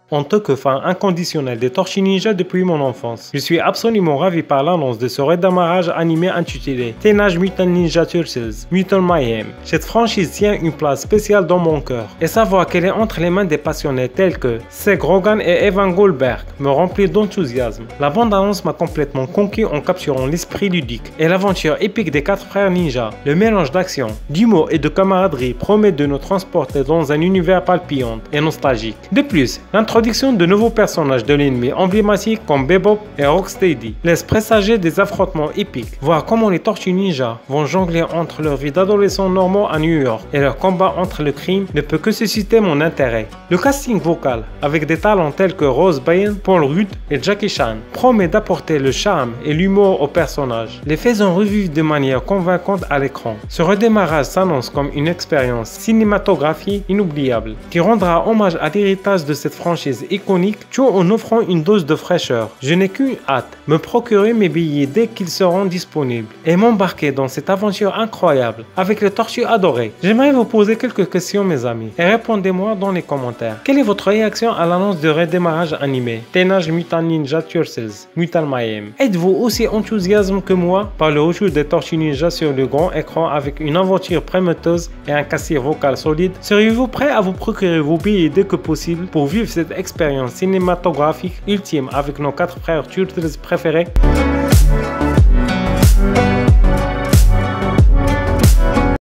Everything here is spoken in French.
En tant que fan inconditionnel des Tortues Ninja depuis mon enfance, je suis absolument ravi par l'annonce de ce redémarrage animé intitulé Teenage Mutant Ninja Turtles Mutant Mayhem. Cette franchise tient une place spéciale dans mon cœur, et savoir qu'elle est entre les mains des passionnés tels que Seth Rogen et Evan Goldberg me remplit d'enthousiasme. La bande-annonce m'a complètement conquis en capturant l'esprit ludique et l'aventure épique des 4 frères ninja. Le mélange d'action, d'humour et de camaraderie promet de nous transporter dans un univers palpitant et nostalgique. De plus, l'introduction de nouveaux personnages de l'ennemi emblématiques comme Bebop et Rocksteady laisse présager des affrontements épiques. Voir comment les Tortues Ninja vont jongler entre leur vie d'adolescents normaux à New York et leur combat entre le crime ne peut que susciter mon intérêt. Le casting vocal, avec des talents tels que Rose Byrne, Paul Rudd et Jackie Chan, promet d'apporter le charme et l'humour aux personnages, les faisant revivre de manière convaincante à l'écran. Ce redémarrage s'annonce comme une expérience cinématographique inoubliable, qui rendra hommage à l'héritage de cette franchise iconique tout en offrant une dose de fraîcheur. Je n'ai qu'une hâte, me procurer mes billets dès qu'ils seront disponibles et m'embarquer dans cette aventure incroyable avec les tortues adorées. J'aimerais vous poser quelques questions mes amis et répondez-moi dans les commentaires. Quelle est votre réaction à l'annonce de redémarrage animé Teenage Mutant Ninja Turtles Mutant Mayhem? Êtes-vous aussi enthousiasme que moi par le retour des Tortues Ninja sur le grand écran avec une aventure prometteuse et un casier vocal solide? Seriez-vous prêt à vous procurer vos billets dès que possible pour vivre cette expérience cinématographique ultime avec nos 4 frères Turtles préférés?